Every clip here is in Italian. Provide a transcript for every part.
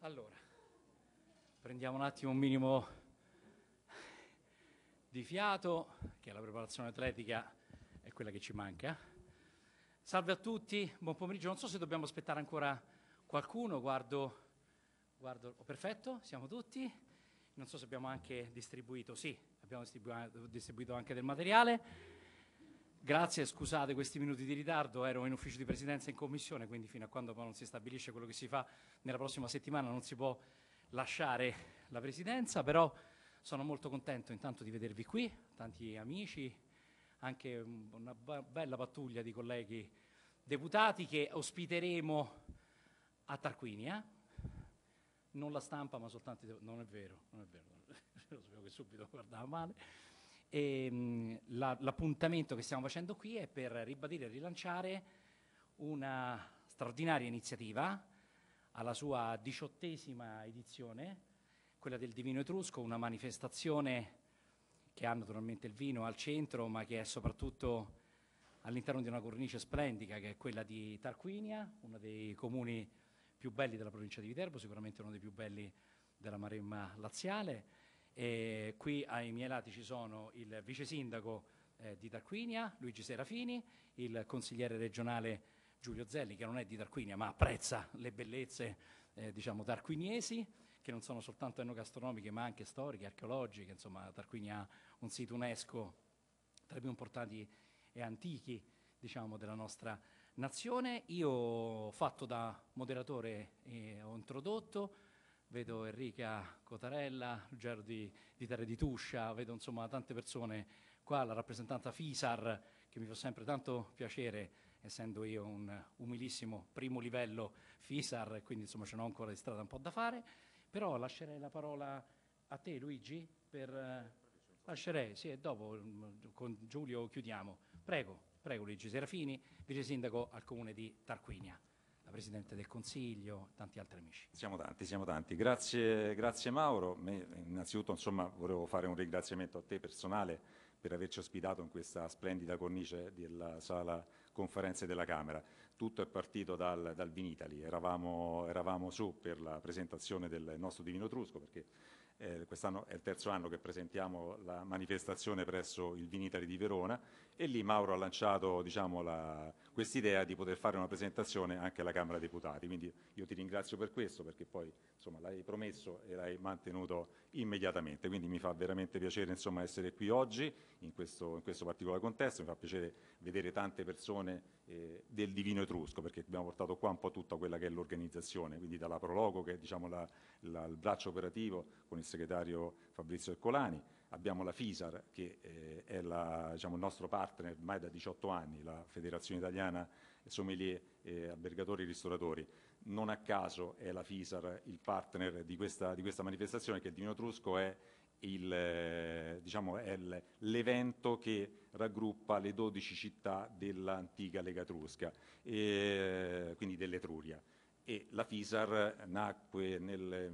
Allora, prendiamo un attimo un minimo di fiato, che la preparazione atletica è quella che ci manca. Salve a tutti, buon pomeriggio. Non so se dobbiamo aspettare ancora qualcuno, guardo, oh, perfetto, siamo tutti. Non so se abbiamo anche distribuito, sì, abbiamo distribuito anche del materiale. Grazie, scusate questi minuti di ritardo, ero in ufficio di presidenza in commissione, quindi fino a quando poi non si stabilisce quello che si fa nella prossima settimana non si può lasciare la presidenza, però sono molto contento intanto di vedervi qui, tanti amici, anche una bella pattuglia di colleghi deputati che ospiteremo a Tarquinia. Non la stampa, ma soltanto non è vero, lo sapevo che subito guardava male. L'appuntamento che stiamo facendo qui è per ribadire e rilanciare una straordinaria iniziativa alla sua 18ª edizione, quella del Divino Etrusco, una manifestazione che ha naturalmente il vino al centro, ma che è soprattutto all'interno di una cornice splendida che è quella di Tarquinia, uno dei comuni più belli della provincia di Viterbo, sicuramente uno dei più belli della Maremma laziale. E qui ai miei lati ci sono il vice sindaco di Tarquinia, Luigi Serafini, il consigliere regionale Giulio Zelli, che non è di Tarquinia ma apprezza le bellezze diciamo tarquiniesi, che non sono soltanto enogastronomiche ma anche storiche, archeologiche. Insomma, Tarquinia ha un sito UNESCO tra i più importanti e antichi, diciamo, della nostra nazione. Io, fatto da moderatore, ho introdotto. Vedo Enrica Cotarella, Ruggero di Terre di Tuscia, vedo insomma tante persone qua, la rappresentanza FISAR, che mi fa sempre tanto piacere, essendo io un umilissimo primo livello FISAR, quindi insomma ce n'ho ancora di strada un po' da fare, però lascerei la parola a te Luigi, lascerei, sì, e dopo con Giulio chiudiamo. Prego Luigi Serafini, vice sindaco al comune di Tarquinia. La Presidente del Consiglio, tanti altri amici. Siamo tanti. Grazie Mauro. Innanzitutto insomma, volevo fare un ringraziamento a te personale per averci ospitato in questa splendida cornice della sala conferenze della Camera. Tutto è partito dal Vinitali, eravamo su per la presentazione del nostro Divino Etrusco, perché quest'anno è il terzo anno che presentiamo la manifestazione presso il Vinitali di Verona, e lì Mauro ha lanciato, diciamo, quest'idea di poter fare una presentazione anche alla Camera dei Deputati. Quindi io ti ringrazio per questo, perché poi insomma, l'hai promesso e l'hai mantenuto immediatamente. Quindi mi fa veramente piacere insomma, essere qui oggi in questo particolare contesto. Mi fa piacere vedere tante persone del Divino Etrusco, perché abbiamo portato qua un po' tutta quella che è l'organizzazione, quindi dalla Prologo, che è diciamo, il braccio operativo con il segretario Fabrizio Ercolani. Abbiamo la FISAR, che è diciamo, il nostro partner ormai da 18 anni, la Federazione Italiana Sommelier, Albergatori e Ristoratori. Non a caso è la FISAR il partner di questa manifestazione, che il Divino Etrusco è diciamo, l'evento che raggruppa le 12 città dell'antica Lega Etrusca, quindi dell'Etruria. E la FISAR nacque nel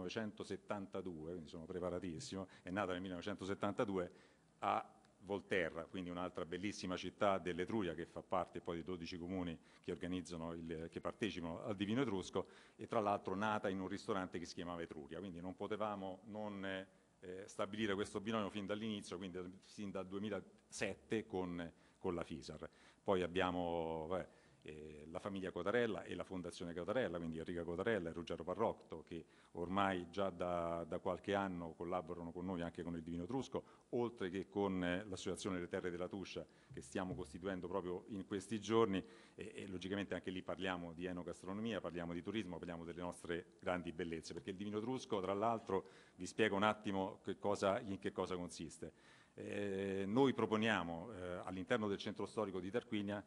1972, quindi sono preparatissimo, è nata nel 1972 a Volterra, quindi un'altra bellissima città dell'Etruria che fa parte poi dei 12 comuni che organizzano, che partecipano al Divino Etrusco, e tra l'altro nata in un ristorante che si chiamava Etruria, quindi non potevamo non stabilire questo binomio fin dall'inizio, quindi sin dal 2007 con la FISAR. Poi abbiamo la famiglia Cotarella e la Fondazione Cotarella, quindi Enrica Cotarella e Ruggero Parrocto, che ormai già da qualche anno collaborano con noi anche con il Divino Etrusco, oltre che con l'Associazione delle Terre della Tuscia, che stiamo costituendo proprio in questi giorni, e logicamente anche lì parliamo di enogastronomia, parliamo di turismo, parliamo delle nostre grandi bellezze, perché il Divino Etrusco, tra l'altro, vi spiego un attimo in che cosa consiste. Noi proponiamo all'interno del centro storico di Tarquinia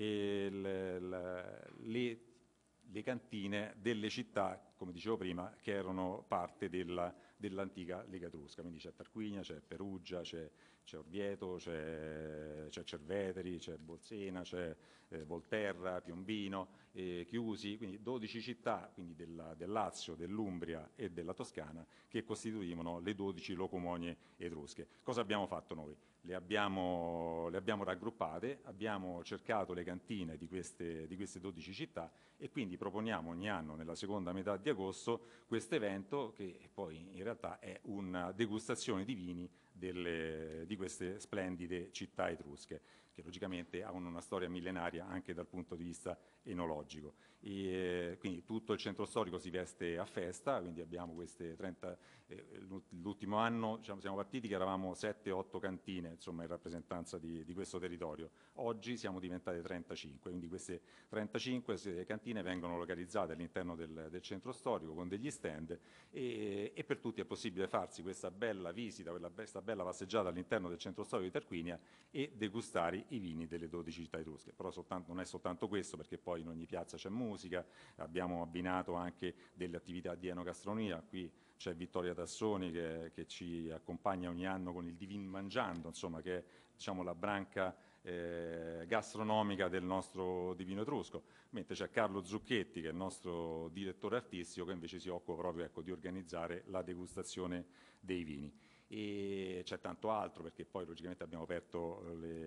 le cantine delle città, come dicevo prima, che erano parte dell'antica Lega Etrusca. Quindi c'è Tarquinia, c'è Perugia, c'è Orvieto, c'è Cerveteri, c'è Bolsena, c'è Volterra, Piombino, Chiusi, quindi 12 città, quindi del Lazio, dell'Umbria e della Toscana, che costituivano le 12 locomonie etrusche. Cosa abbiamo fatto noi? Le abbiamo raggruppate, abbiamo cercato le cantine di queste 12 città, e quindi proponiamo ogni anno nella seconda metà di agosto questo evento che poi in realtà è una degustazione di vini di queste splendide città etrusche, che logicamente hanno una storia millenaria anche dal punto di vista enologico. Quindi tutto il centro storico si veste a festa, quindi abbiamo queste 30, l'ultimo anno diciamo, siamo partiti che eravamo 7-8 cantine insomma, in rappresentanza di questo territorio, oggi siamo diventate 35, quindi queste 35 cantine vengono localizzate all'interno del centro storico con degli stand e per tutti è possibile farsi questa bella visita, questa bella passeggiata all'interno del centro storico di Tarquinia e degustare i vini delle 12 città etrusche. Però non è soltanto questo, perché poi in ogni piazza c'è musica, abbiamo abbinato anche delle attività di enogastronomia, qui c'è Vittoria Tassoni che ci accompagna ogni anno con il Divin Mangiando, insomma, che è diciamo, la branca gastronomica del nostro Divino Etrusco, mentre c'è Carlo Zucchetti che è il nostro direttore artistico che invece si occupa proprio ecco, di organizzare la degustazione dei vini. E c'è tanto altro perché poi logicamente abbiamo aperto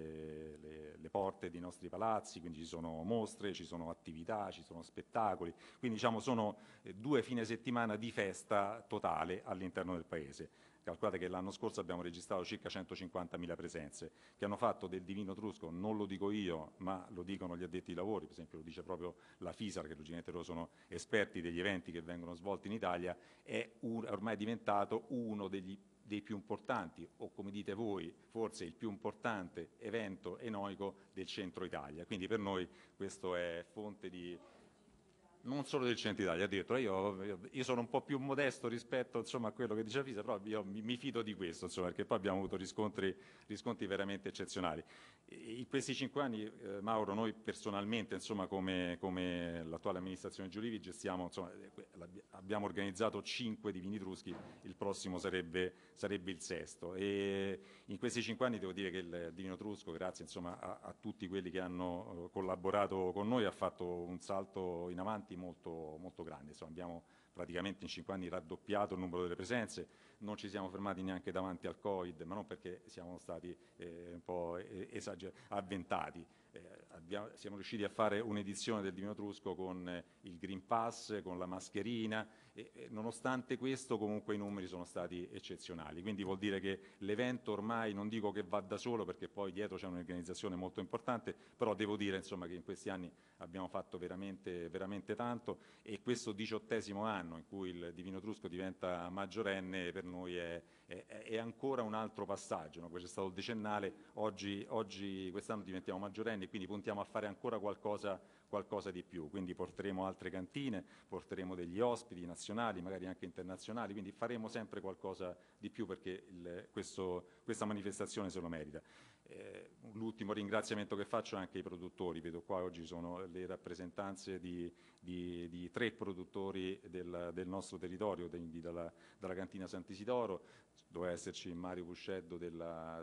le porte dei nostri palazzi, quindi ci sono mostre, ci sono attività, ci sono spettacoli, quindi diciamo sono 2 fine settimana di festa totale all'interno del paese. Calcolate che l'anno scorso abbiamo registrato circa 150.000 presenze che hanno fatto del Divino Etrusco, non lo dico io, ma lo dicono gli addetti ai lavori, per esempio lo dice proprio la FISAR, che logicamente loro sono esperti degli eventi che vengono svolti in Italia, è ormai diventato uno dei più importanti, o come dite voi, forse il più importante evento enoico del centro Italia. Quindi per noi questo è fonte di... Non solo del centro Italia, addirittura io sono un po' più modesto rispetto insomma, a quello che dice Fisa, però io mi fido di questo, insomma, perché poi abbiamo avuto riscontri veramente eccezionali. In questi 5 anni, Mauro, noi personalmente, insomma, come l'attuale amministrazione Giulivi, gestiamo, insomma, abbiamo organizzato 5 divini etruschi, il prossimo sarebbe il 6º. E in questi 5 anni devo dire che il Divino Etrusco, grazie insomma, a tutti quelli che hanno collaborato con noi, ha fatto un salto in avanti molto, molto grande. Insomma, abbiamo praticamente in 5 anni raddoppiato il numero delle presenze, non ci siamo fermati neanche davanti al Covid, ma non perché siamo stati un po' avventati. Siamo riusciti a fare un'edizione del Divino Etrusco con il Green Pass, con la mascherina e nonostante questo comunque i numeri sono stati eccezionali, quindi vuol dire che l'evento ormai non dico che va da solo perché poi dietro c'è un'organizzazione molto importante, però devo dire insomma che in questi anni abbiamo fatto veramente, veramente tanto e questo 18° anno in cui il Divino Etrusco diventa maggiorenne per noi è ancora un altro passaggio, no? Poi c'è stato il decennale, oggi quest'anno diventiamo maggiorenni e quindi puntiamo a fare ancora qualcosa di più, quindi porteremo altre cantine, porteremo degli ospiti nazionali, magari anche internazionali, quindi faremo sempre qualcosa di più perché questa manifestazione se lo merita. L'ultimo ringraziamento che faccio è anche ai produttori, vedo qua oggi sono le rappresentanze di 3 produttori del nostro territorio, dalla cantina Sant'Isidoro, doveva esserci Mario Pusceddo di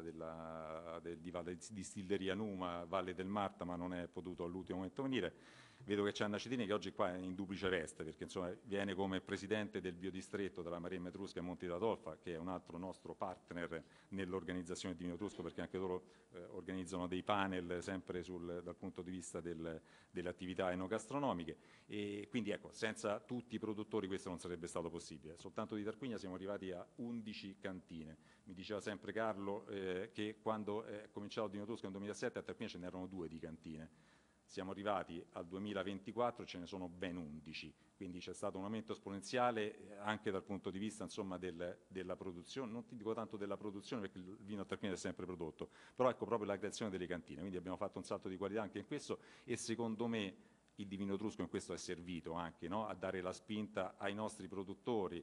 Valle Distilleria Numa, Valle del Marta, ma non è potuto all'ultimo momento venire. Vedo che c'è Anna Citini che oggi qua è in duplice veste, perché insomma, viene come presidente del biodistretto della Maremma Etrusca e Monti della Tolfa, che è un altro nostro partner nell'organizzazione di Divino Etrusco, perché anche loro organizzano dei panel sempre dal punto di vista delle attività enogastronomiche. E quindi ecco, senza tutti i produttori questo non sarebbe stato possibile. Soltanto di Tarquinia siamo arrivati a 11 cantine. Mi diceva sempre Carlo che quando è cominciato Divino Etrusco nel 2007 a Tarquinia ce n'erano 2 di cantine. Siamo arrivati al 2024, ce ne sono ben 11, quindi c'è stato un aumento esponenziale anche dal punto di vista insomma, della produzione, non ti dico tanto della produzione perché il vino a Tarquinia è sempre prodotto, però ecco proprio la creazione delle cantine, quindi abbiamo fatto un salto di qualità anche in questo e secondo me il Divino Etrusco in questo è servito anche no? A dare la spinta ai nostri produttori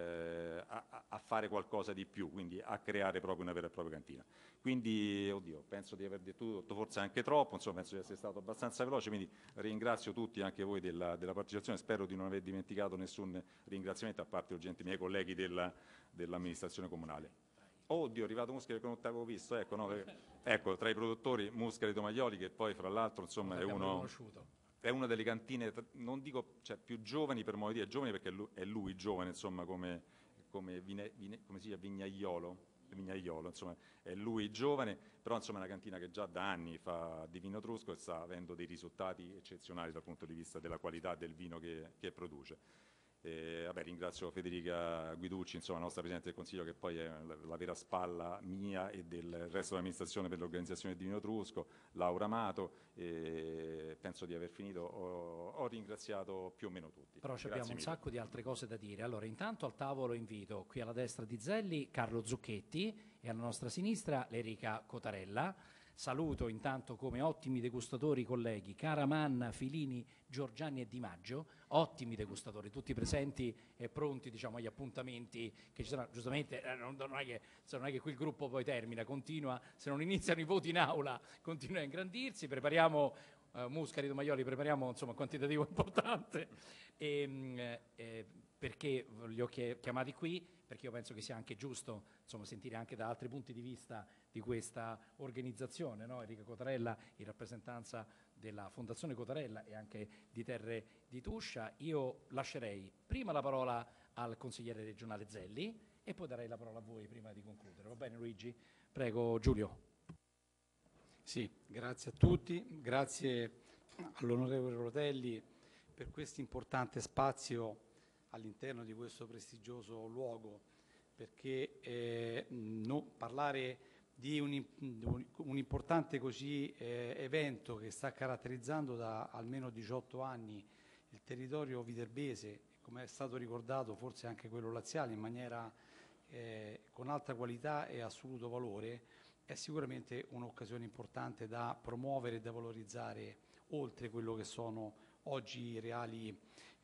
a fare qualcosa di più, quindi a creare proprio una vera e propria cantina. Quindi, oddio, penso di aver detto tutto, forse anche troppo, insomma, penso di essere stato abbastanza veloce, quindi ringrazio tutti, anche voi della partecipazione, spero di non aver dimenticato nessun ringraziamento a parte ovviamente i miei colleghi dell'amministrazione comunale. Oddio, è arrivato Muscari che non ti avevo visto, ecco, no, ecco, tra i produttori Muscari Tomaglioli che poi fra l'altro insomma è una delle cantine, non dico cioè, più giovani per modo di dire, giovani perché è lui giovane, insomma, come si dice, vignaiolo, insomma, è lui giovane, però insomma è una cantina che già da anni fa di vino etrusco e sta avendo dei risultati eccezionali dal punto di vista della qualità del vino che produce. Ringrazio Federica Guiducci, insomma, la nostra Presidente del Consiglio, che poi è la vera spalla mia e del resto dell'amministrazione per l'organizzazione del Divino Etrusco, Laura Amato, penso di aver finito, ho ringraziato più o meno tutti. Però abbiamo un sacco di altre cose da dire. Allora, intanto al tavolo invito qui alla destra di Zelli Carlo Zucchetti e alla nostra sinistra Lerica Cotarella. Saluto intanto come ottimi degustatori i colleghi Caraman, Filini, Giorgiani e Di Maggio, ottimi degustatori, tutti presenti e pronti, diciamo, agli appuntamenti che ci saranno. Giustamente non è che qui il gruppo poi termina, continua, se non iniziano i voti in aula continua a ingrandirsi, prepariamo Muscari, Domaioli, prepariamo insomma un quantitativo importante perché li ho chiamati qui, perché io penso che sia anche giusto insomma, sentire anche da altri punti di vista di questa organizzazione, no? Enrica Cotarella in rappresentanza della Fondazione Cotarella e anche di Terre di Tuscia. Io lascerei prima la parola al consigliere regionale Zelli e poi darei la parola a voi prima di concludere. Va bene Luigi? Prego Giulio. Sì, grazie a tutti, grazie all'onorevole Rotelli per questo importante spazio all'interno di questo prestigioso luogo, perché parlare di un importante così evento che sta caratterizzando da almeno 18 anni il territorio viterbese, come è stato ricordato forse anche quello laziale, in maniera con alta qualità e assoluto valore, è sicuramente un'occasione importante da promuovere e da valorizzare oltre quello che sono oggi i reali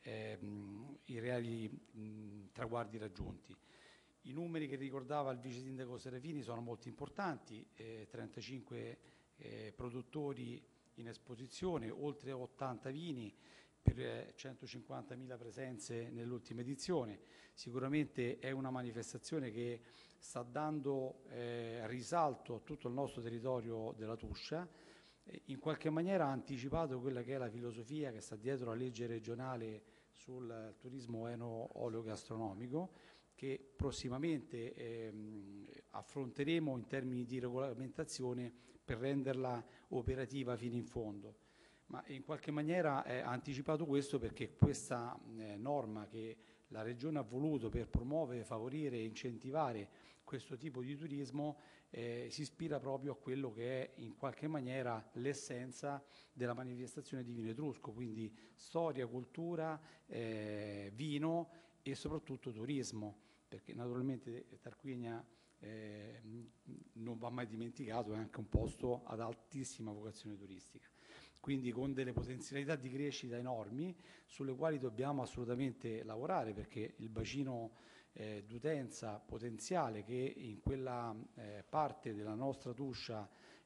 traguardi raggiunti. I numeri che ricordava il vice sindaco Serafini sono molto importanti, 35 produttori in esposizione, oltre 80 vini per 150.000 presenze nell'ultima edizione. Sicuramente è una manifestazione che sta dando risalto a tutto il nostro territorio della Tuscia, in qualche maniera ha anticipato quella che è la filosofia che sta dietro la legge regionale sul turismo eno-oleogastronomico, che prossimamente affronteremo in termini di regolamentazione per renderla operativa fino in fondo. Ma in qualche maniera ha anticipato questo perché questa norma che la Regione ha voluto per promuovere, favorire e incentivare questo tipo di turismo si ispira proprio a quello che è in qualche maniera l'essenza della manifestazione di Vino Etrusco, quindi storia, cultura, vino e soprattutto turismo, perché naturalmente Tarquinia non va mai dimenticato, è anche un posto ad altissima vocazione turistica. Quindi con delle potenzialità di crescita enormi sulle quali dobbiamo assolutamente lavorare, perché il bacino d'utenza potenziale che in quella parte della nostra Tuscia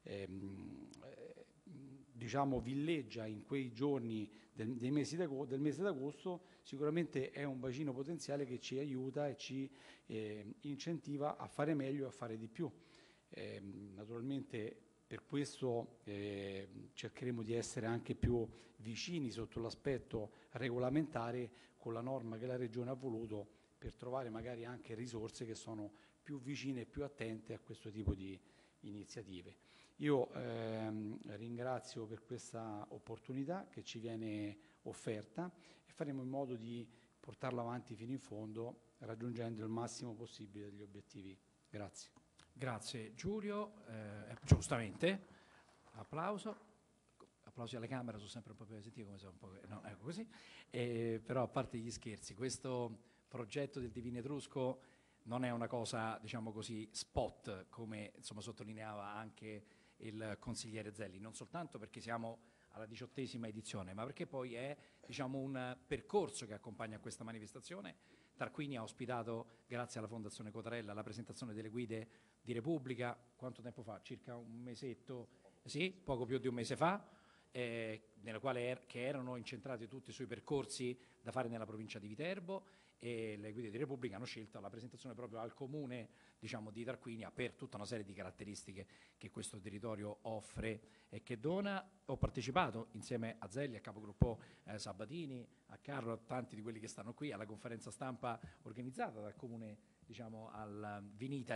diciamo villeggia in quei giorni del mese d'agosto, sicuramente è un bacino potenziale che ci aiuta e ci incentiva a fare meglio e a fare di più. Naturalmente per questo cercheremo di essere anche più vicini sotto l'aspetto regolamentare con la norma che la Regione ha voluto, per trovare magari anche risorse che sono più vicine e più attente a questo tipo di iniziative. Io ringrazio per questa opportunità che ci viene offerta e faremo in modo di portarla avanti fino in fondo, raggiungendo il massimo possibile degli obiettivi. Grazie. Grazie Giulio, giustamente, applausi alla Camera, sono sempre un po' più sentito come se un po', no, ecco così, però a parte gli scherzi, questo progetto del Divino Etrusco non è una cosa, diciamo così, spot, come insomma sottolineava anche il consigliere Zelli, non soltanto perché siamo alla 18ª edizione, ma perché poi è, diciamo, un percorso che accompagna questa manifestazione. Tarquinia ha ospitato, grazie alla Fondazione Cotarella, la presentazione delle guide di Repubblica, quanto tempo fa? Circa un mesetto, sì, poco più di un mese fa, nella quale che erano incentrati tutti sui percorsi da fare nella provincia di Viterbo, e le guide di Repubblica hanno scelto la presentazione proprio al comune, diciamo, di Tarquinia per tutta una serie di caratteristiche che questo territorio offre e che dona. Ho partecipato insieme a Zelli, a capogruppo Sabatini, a Carlo, a tanti di quelli che stanno qui alla conferenza stampa organizzata dal comune, diciamo, al Vinitali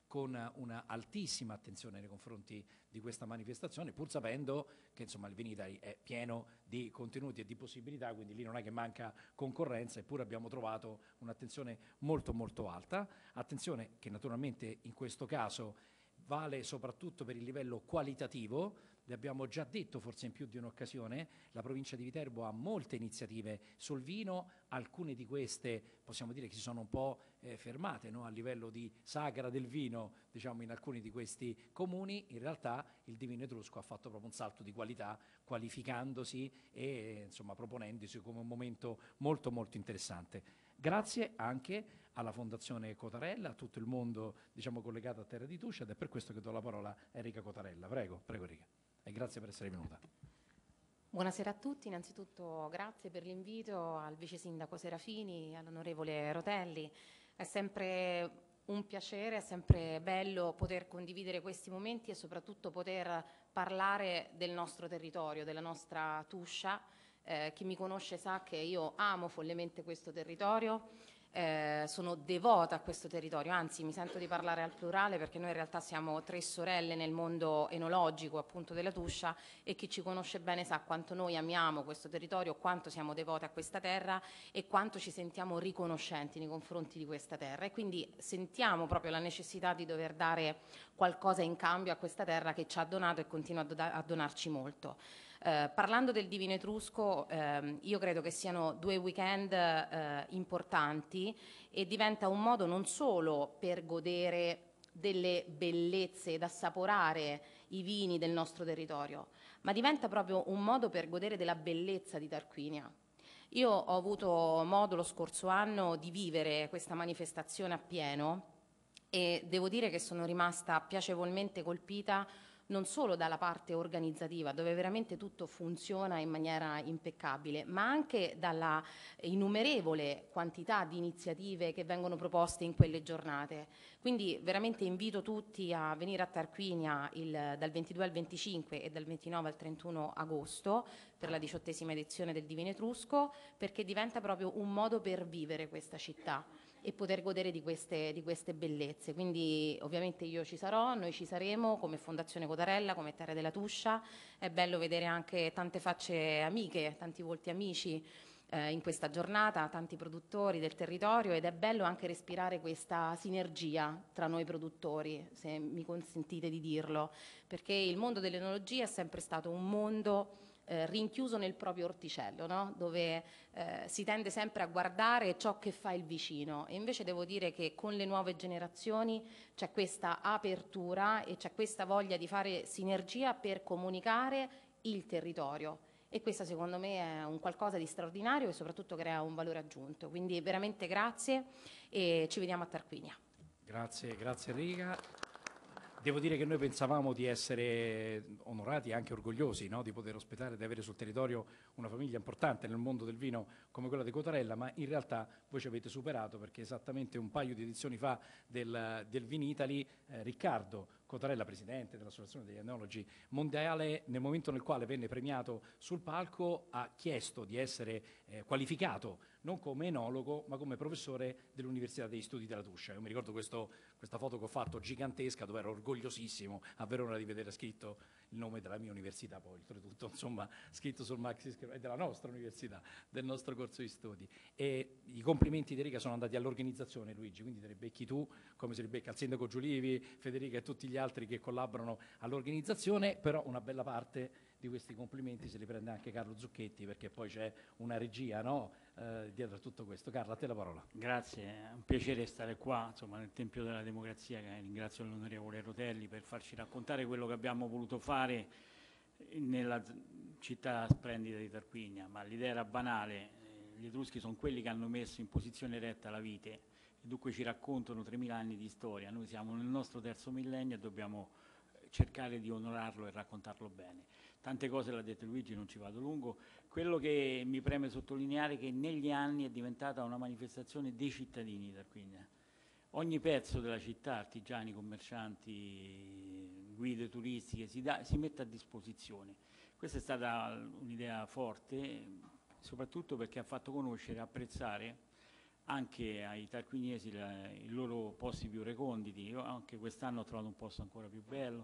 con una altissima attenzione nei confronti di questa manifestazione, pur sapendo che insomma il Vinitaly è pieno di contenuti e di possibilità, quindi lì non è che manca concorrenza, eppure abbiamo trovato un'attenzione molto molto alta, attenzione che naturalmente in questo caso vale soprattutto per il livello qualitativo. Le abbiamo già detto forse in più di un'occasione, la provincia di Viterbo ha molte iniziative sul vino, alcune di queste possiamo dire che si sono un po' fermate, no? A livello di sagra del vino, diciamo, in alcuni di questi comuni. In realtà il Divino Etrusco ha fatto proprio un salto di qualità, qualificandosi e insomma proponendosi come un momento molto molto interessante. Grazie anche alla Fondazione Cotarella, a tutto il mondo diciamo collegato a Terra di Tuscia, ed è per questo che do la parola a Enrica Cotarella. Prego, prego Enrica. E grazie per essere venuta. Buonasera a tutti, innanzitutto grazie per l'invito al Vice Sindaco Serafini, all'Onorevole Rotelli. È sempre un piacere, è sempre bello poter condividere questi momenti e soprattutto poter parlare del nostro territorio, della nostra Tuscia. Chi mi conosce sa che io amo follemente questo territorio. Sono devota a questo territorio, anzi mi sento di parlare al plurale perché noi in realtà siamo 3 sorelle nel mondo enologico appunto della Tuscia, e chi ci conosce bene sa quanto noi amiamo questo territorio, quanto siamo devote a questa terra e quanto ci sentiamo riconoscenti nei confronti di questa terra, e quindi sentiamo proprio la necessità di dover dare qualcosa in cambio a questa terra che ci ha donato e continua a donarci molto. Parlando del Divino Etrusco, io credo che siano 2 weekend importanti, e diventa un modo non solo per godere delle bellezze ed assaporare i vini del nostro territorio, ma diventa proprio un modo per godere della bellezza di Tarquinia. Io ho avuto modo lo scorso anno di vivere questa manifestazione appieno e devo dire che sono rimasta piacevolmente colpita non solo dalla parte organizzativa, dove veramente tutto funziona in maniera impeccabile, ma anche dalla innumerevole quantità di iniziative che vengono proposte in quelle giornate. Quindi veramente invito tutti a venire a Tarquinia dal 22 al 25 e dal 29 al 31 agosto per la 18ª edizione del Divino Etrusco, perché diventa proprio un modo per vivere questa città e poter godere di queste bellezze. Quindi ovviamente io ci sarò, noi ci saremo come Fondazione Cotarella, come Terra della Tuscia. È bello vedere anche tante facce amiche, tanti volti amici in questa giornata, tanti produttori del territorio, ed è bello anche respirare questa sinergia tra noi produttori, se mi consentite di dirlo, perché il mondo dell'enologia è sempre stato un mondo rinchiuso nel proprio orticello, no? Dove si tende sempre a guardare ciò che fa il vicino, e invece devo dire che con le nuove generazioni c'è questa apertura e c'è questa voglia di fare sinergia per comunicare il territorio, e questo secondo me è un qualcosa di straordinario e soprattutto crea un valore aggiunto. Quindi veramente grazie e ci vediamo a Tarquinia. Grazie, grazie Enrica. Devo dire che noi pensavamo di essere onorati e anche orgogliosi, no? Di poter ospitare, di avere sul territorio una famiglia importante nel mondo del vino come quella di Cotarella, ma in realtà voi ci avete superato, perché esattamente un paio di edizioni fa del Vinitaly, Riccardo Cotarella, presidente dell'Associazione degli Enologi Mondiale, nel momento nel quale venne premiato sul palco, ha chiesto di essere qualificato non come enologo ma come professore dell'Università degli Studi della Tuscia. Io mi ricordo questa foto che ho fatto gigantesca, dove ero orgogliosissimo a Verona di vedere scritto il nome della mia università, poi oltretutto insomma scritto sul maxi schermo, e della nostra università, del nostro corso di studi. E i complimenti di Enrica sono andati all'organizzazione, Luigi, quindi te ne becchi tu come se li becca il sindaco Giulivi, Federica e tutti gli altri che collaborano all'organizzazione, però una bella parte di questi complimenti se li prende anche Carlo Zucchetti, perché poi c'è una regia, no? Dietro a tutto questo. Carlo, a te la parola. Grazie, è un piacere stare qua, insomma, nel Tempio della Democrazia. Ringrazio l'onorevole Rotelli per farci raccontare quello che abbiamo voluto fare nella città splendida di Tarquinia, ma l'idea era banale. Gli Etruschi sono quelli che hanno messo in posizione retta la vite, e dunque ci raccontano 3000 anni di storia. Noi siamo nel nostro terzo millennio e dobbiamo cercare di onorarlo e raccontarlo bene. Tante cose l'ha detto Luigi, non ci vado lungo. Quello che mi preme sottolineare è che negli anni è diventata una manifestazione dei cittadini di Tarquinia. Ogni pezzo della città, artigiani, commercianti, guide turistiche, si mette a disposizione. Questa è stata un'idea forte, soprattutto perché ha fatto conoscere e apprezzare anche ai tarquiniesi i loro posti più reconditi. Io anche quest'anno ho trovato un posto ancora più bello,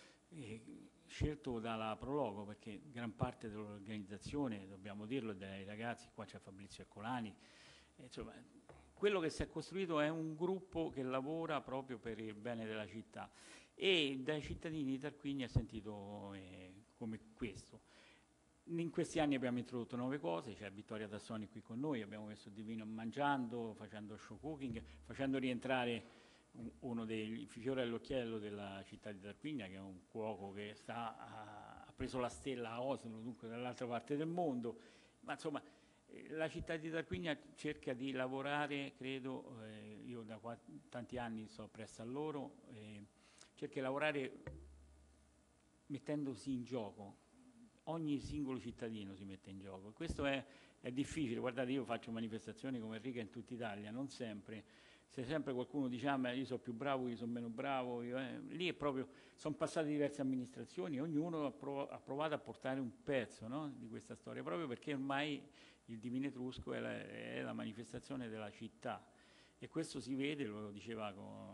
scelto dalla Prologo, perché gran parte dell'organizzazione, dobbiamo dirlo, è dei ragazzi, qua c'è Fabrizio Ercolani, insomma, quello che si è costruito è un gruppo che lavora proprio per il bene della città, e dai cittadini di Tarquinia ha sentito come questo. In questi anni abbiamo introdotto nuove cose, c'è Vittoria Tassoni qui con noi, abbiamo messo il divino mangiando, facendo show cooking, facendo rientrare uno dei fiori all'occhiello della città di Tarquinia, che è un cuoco che ha preso la stella a Oslo, dunque dall'altra parte del mondo. Ma insomma, la città di Tarquinia cerca di lavorare, credo, io da tanti anni sto presso a loro, cerca di lavorare mettendosi in gioco. Ogni singolo cittadino si mette in gioco. Questo è difficile. Guardate, io faccio manifestazioni come Riga in tutta Italia, non sempre. Se sempre qualcuno dice io sono più bravo, io sono meno bravo, lì è proprio, sono passate diverse amministrazioni, ognuno ha provato a portare un pezzo, no, di questa storia, proprio perché ormai il Divino Etrusco è la manifestazione della città, e questo si vede, lo diceva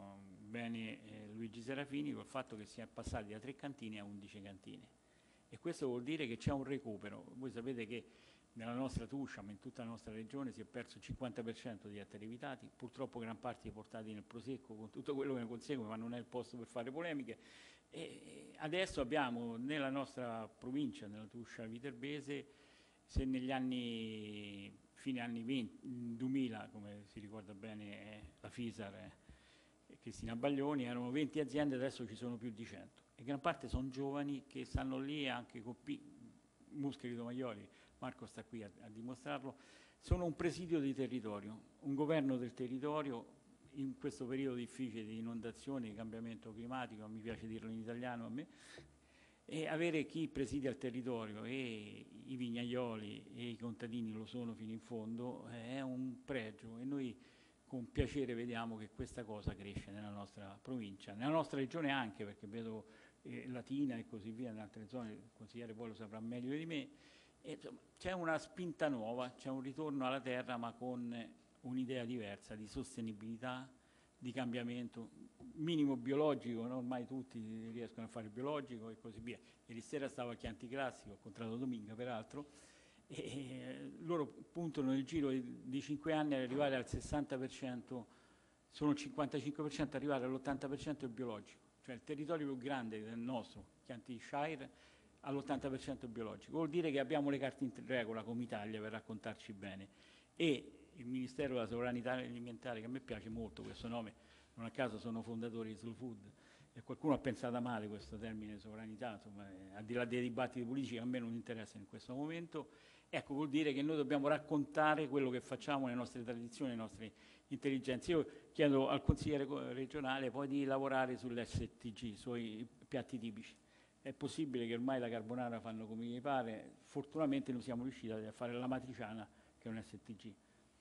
bene Luigi Serafini, col fatto che si è passati da 3 cantine a 11 cantine, e questo vuol dire che c'è un recupero. Voi sapete che nella nostra Tuscia, ma in tutta la nostra regione, si è perso il 50% di ettari evitati, purtroppo gran parte portati nel Prosecco, con tutto quello che ne consegue, ma non è il posto per fare polemiche. E adesso abbiamo nella nostra provincia, nella Tuscia viterbese, se negli anni, fine anni 2000, come si ricorda bene la Fisar e Cristina Baglioni, erano 20 aziende, adesso ci sono più di 100. E gran parte sono giovani che stanno lì, anche con Muscheri Tomaglioli, Marco sta qui a dimostrarlo, sono un presidio di territorio, un governo del territorio in questo periodo difficile di inondazioni, di cambiamento climatico, mi piace dirlo in italiano a me, e avere chi presidia il territorio, e i vignaioli e i contadini lo sono fino in fondo, è un pregio, e noi con piacere vediamo che questa cosa cresce nella nostra provincia, nella nostra regione anche, perché vedo Latina e così via, in altre zone, il consigliere poi lo saprà meglio di me. E, insomma, c'è una spinta nuova, c'è un ritorno alla terra, ma con un'idea diversa di sostenibilità, di cambiamento, minimo biologico, no? Ormai tutti riescono a fare il biologico e così via. Ieri sera stavo a Chianti Classico, ho incontrato Dominga peraltro, e loro puntano nel giro di 5 anni ad arrivare al 60%, sono il 55%, arrivare all'80% il biologico, cioè il territorio più grande del nostro, Chianti Shire, all'80% biologico. Vuol dire che abbiamo le carte in regola come Italia per raccontarci bene, e il Ministero della Sovranità Alimentare, che a me piace molto questo nome, non a caso sono fondatori di Slow Food, e qualcuno ha pensato male questo termine sovranità, insomma, al di là dei dibattiti politici a me non interessa in questo momento. Ecco, vuol dire che noi dobbiamo raccontare quello che facciamo, le nostre tradizioni, le nostre intelligenze. Io chiedo al consigliere regionale poi di lavorare sull'STG, sui piatti tipici. È possibile che ormai la carbonara fanno come gli pare, fortunatamente noi siamo riusciti a fare la matriciana, che è un STG.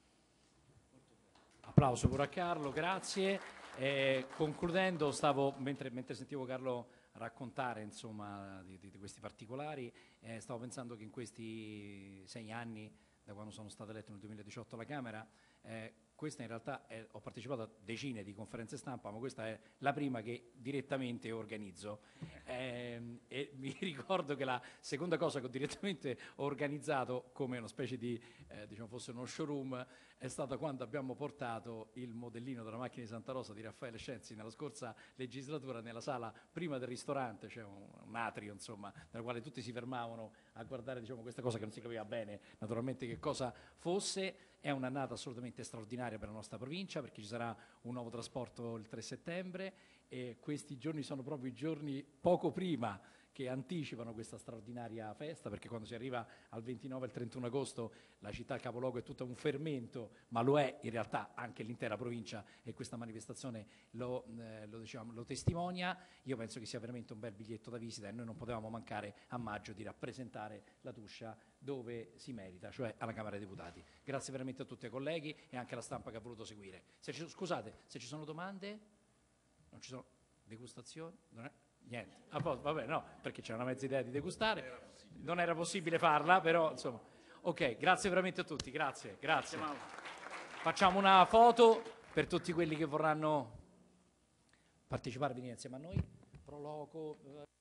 Applauso pure a Carlo, grazie. Concludendo, mentre sentivo Carlo raccontare, insomma, di questi particolari, stavo pensando che in questi 6 anni, da quando sono stato eletto nel 2018 alla Camera, questa in realtà ho partecipato a decine di conferenze stampa, ma questa è la prima che direttamente organizzo. E mi ricordo che la seconda cosa che ho direttamente organizzato, come una specie di, diciamo fosse uno showroom, è stata quando abbiamo portato il modellino della macchina di Santa Rosa di Raffaele Scenzi nella scorsa legislatura nella sala prima del ristorante, c'è un atrio, insomma, nel quale tutti si fermavano a guardare, diciamo, questa cosa che non si capiva bene naturalmente che cosa fosse. È un'annata assolutamente straordinaria per la nostra provincia, perché ci sarà un nuovo trasporto il 3 settembre e questi giorni sono proprio i giorni poco prima che anticipano questa straordinaria festa, perché quando si arriva al 29 e al 31 agosto la città capoluogo è tutto un fermento, ma lo è in realtà anche l'intera provincia, e questa manifestazione lo testimonia. Io penso che sia veramente un bel biglietto da visita, e noi non potevamo mancare a maggio di rappresentare la Tuscia dove si merita, cioè alla Camera dei Deputati. Grazie veramente a tutti i colleghi e anche alla stampa che ha voluto seguire. Scusate, se ci sono domande? Non ci sono degustazioni? Niente, vabbè, no, perché c'era una mezza idea di degustare, non era possibile farla, però insomma, ok, grazie veramente a tutti, grazie. Facciamo una foto per tutti quelli che vorranno partecipare, venire insieme a noi. Pro loco.